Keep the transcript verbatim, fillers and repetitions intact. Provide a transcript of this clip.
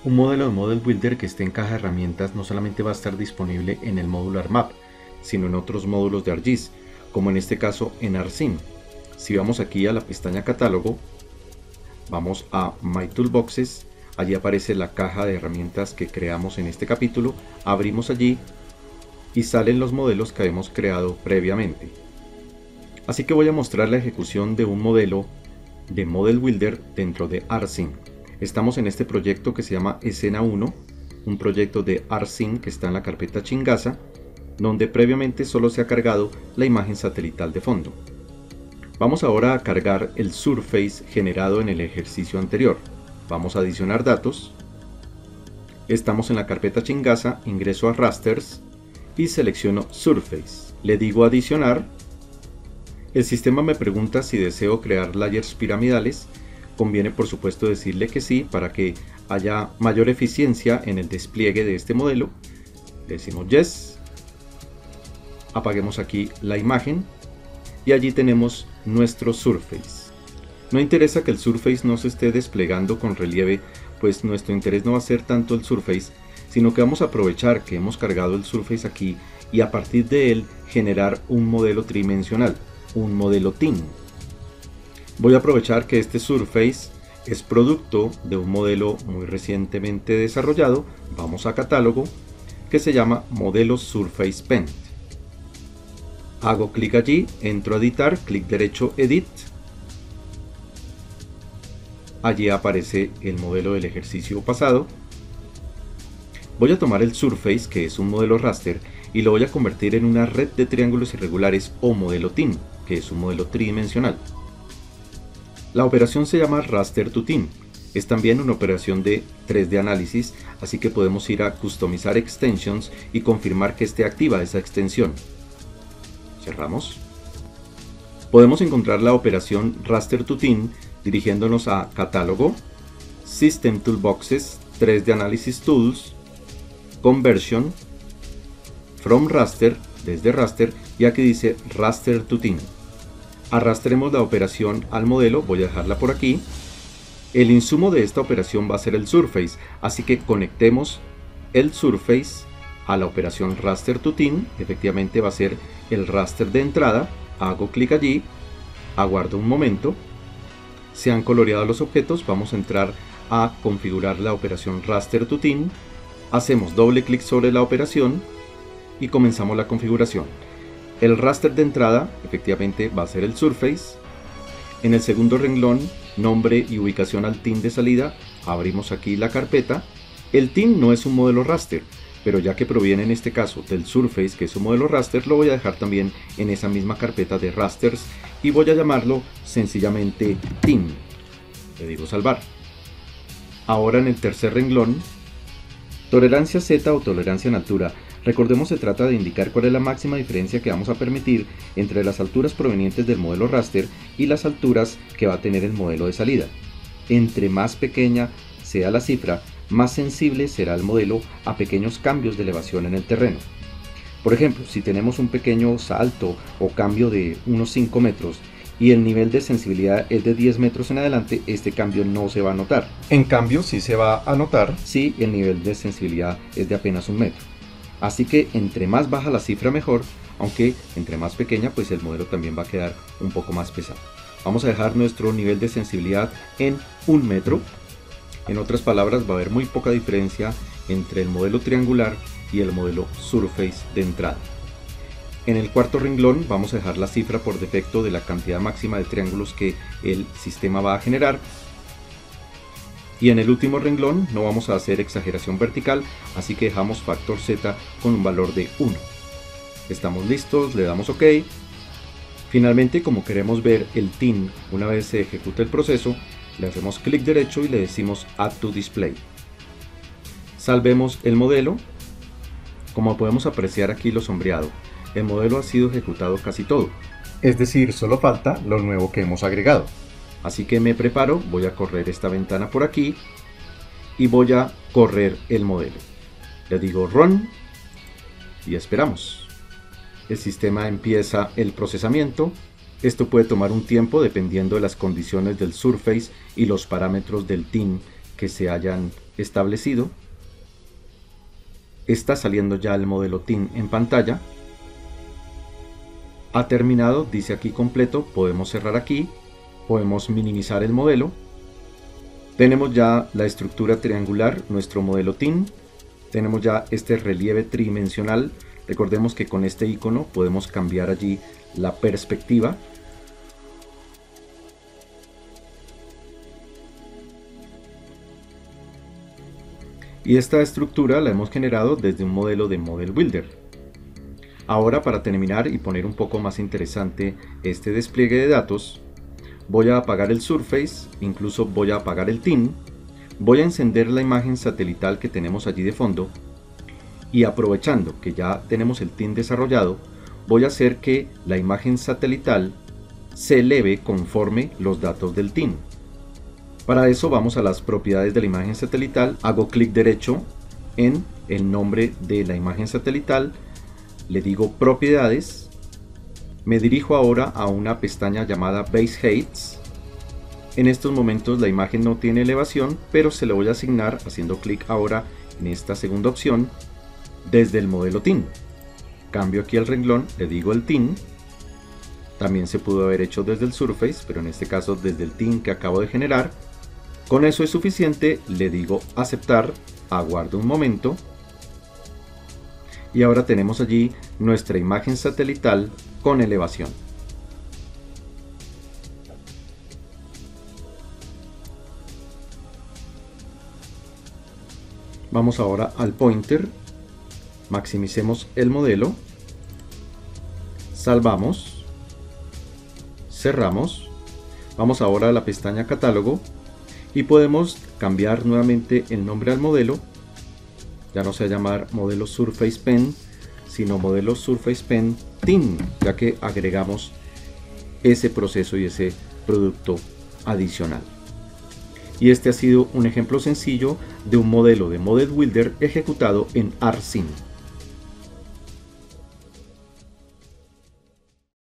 Un modelo de Model Builder que esté en caja de herramientas no solamente va a estar disponible en el módulo ARMAP, sino en otros módulos de ArcGIS, como en este caso en ArcSim. Si vamos aquí a la pestaña Catálogo, vamos a My Toolboxes, allí aparece la caja de herramientas que creamos en este capítulo, abrimos allí y salen los modelos que hemos creado previamente. Así que voy a mostrar la ejecución de un modelo de Model Builder dentro de ArcSim. Estamos en este proyecto que se llama Escena uno, un proyecto de ArcSim que está en la carpeta Chingasa, donde previamente solo se ha cargado la imagen satelital de fondo. Vamos ahora a cargar el surface generado en el ejercicio anterior. Vamos a adicionar datos. Estamos en la carpeta Chingasa, ingreso a Rasters y selecciono Surface. Le digo adicionar. El sistema me pregunta si deseo crear layers piramidales. Conviene por supuesto decirle que sí para que haya mayor eficiencia en el despliegue de este modelo. Le decimos Yes. Apaguemos aquí la imagen y allí tenemos nuestro surface. No interesa que el surface no se esté desplegando con relieve, pues nuestro interés no va a ser tanto el surface, sino que vamos a aprovechar que hemos cargado el surface aquí y a partir de él generar un modelo tridimensional, un modelo T I N. Voy a aprovechar que este surface es producto de un modelo muy recientemente desarrollado, vamos a catálogo, que se llama Modelo Surface Paint. Hago clic allí, entro a editar, clic derecho Edit. Allí aparece el modelo del ejercicio pasado. Voy a tomar el surface, que es un modelo raster, y lo voy a convertir en una red de triángulos irregulares o modelo T I N, que es un modelo tridimensional. La operación se llama Raster to T I N. Es también una operación de tres D análisis, así que podemos ir a customizar extensions y confirmar que esté activa esa extensión. Cerramos. Podemos encontrar la operación Raster to T I N dirigiéndonos a Catálogo, System Toolboxes, tres D Analysis Tools, Conversion, From Raster, desde Raster, y aquí dice Raster to T I N. Arrastremos la operación al modelo, voy a dejarla por aquí. El insumo de esta operación va a ser el surface, así que conectemos el surface a la operación Raster to T I N. Efectivamente va a ser el raster de entrada. Hago clic allí, aguardo un momento. Se han coloreado los objetos, vamos a entrar a configurar la operación Raster to T I N. Hacemos doble clic sobre la operación y comenzamos la configuración. El raster de entrada efectivamente va a ser el surface. En el segundo renglón, nombre y ubicación al T I N de salida, abrimos aquí la carpeta. El T I N no es un modelo raster, pero ya que proviene en este caso del surface, que es un modelo raster, lo voy a dejar también en esa misma carpeta de rasters y voy a llamarlo sencillamente T I N. Le digo salvar. Ahora en el tercer renglón, tolerancia Z o tolerancia en altura. Recordemos, se trata de indicar cuál es la máxima diferencia que vamos a permitir entre las alturas provenientes del modelo raster y las alturas que va a tener el modelo de salida. Entre más pequeña sea la cifra, más sensible será el modelo a pequeños cambios de elevación en el terreno. Por ejemplo, si tenemos un pequeño salto o cambio de unos cinco metros y el nivel de sensibilidad es de diez metros en adelante, este cambio no se va a notar. En cambio, sí se va a notar si el nivel de sensibilidad es de apenas un metro. Así que entre más baja la cifra mejor, aunque entre más pequeña pues el modelo también va a quedar un poco más pesado. Vamos a dejar nuestro nivel de sensibilidad en un metro. En otras palabras, va a haber muy poca diferencia entre el modelo triangular y el modelo surface de entrada. En el cuarto renglón vamos a dejar la cifra por defecto de la cantidad máxima de triángulos que el sistema va a generar. Y en el último renglón no vamos a hacer exageración vertical, así que dejamos factor Z con un valor de uno. Estamos listos, le damos OK. Finalmente, como queremos ver el T I N una vez se ejecute el proceso, le hacemos clic derecho y le decimos Add to Display. Salvemos el modelo. Como podemos apreciar aquí lo sombreado, el modelo ha sido ejecutado casi todo. Es decir, solo falta lo nuevo que hemos agregado. Así que me preparo, voy a correr esta ventana por aquí y voy a correr el modelo. Le digo Run y esperamos. El sistema empieza el procesamiento. Esto puede tomar un tiempo dependiendo de las condiciones del surface y los parámetros del T I N que se hayan establecido. Está saliendo ya el modelo Thin en pantalla. Ha terminado, dice aquí completo, podemos cerrar aquí, podemos minimizar el modelo. Tenemos ya la estructura triangular, nuestro modelo Thin. Tenemos ya este relieve tridimensional. Recordemos que con este icono podemos cambiar allí la perspectiva. Y esta estructura la hemos generado desde un modelo de Model Builder. Ahora, para terminar y poner un poco más interesante este despliegue de datos, voy a apagar el Surface, incluso voy a apagar el Thin, voy a encender la imagen satelital que tenemos allí de fondo y, aprovechando que ya tenemos el Thin desarrollado, voy a hacer que la imagen satelital se eleve conforme los datos del Thin. Para eso vamos a las propiedades de la imagen satelital, hago clic derecho en el nombre de la imagen satelital, le digo propiedades, me dirijo ahora a una pestaña llamada Base Heights. En estos momentos la imagen no tiene elevación, pero se le voy a asignar haciendo clic ahora en esta segunda opción desde el modelo Thin. Cambio aquí el renglón, le digo el Thin. También se pudo haber hecho desde el Surface, pero en este caso desde el Thin que acabo de generar. Con eso es suficiente, le digo aceptar, aguardo un momento. Y ahora tenemos allí nuestra imagen satelital con elevación. Vamos ahora al pointer, maximicemos el modelo, salvamos, cerramos, vamos ahora a la pestaña catálogo y podemos cambiar nuevamente el nombre al modelo. Ya no se va a llamar modelo Surface Pen, sino modelo Surface Pen Thin, ya que agregamos ese proceso y ese producto adicional. Y este ha sido un ejemplo sencillo de un modelo de Model Builder ejecutado en ArcSym.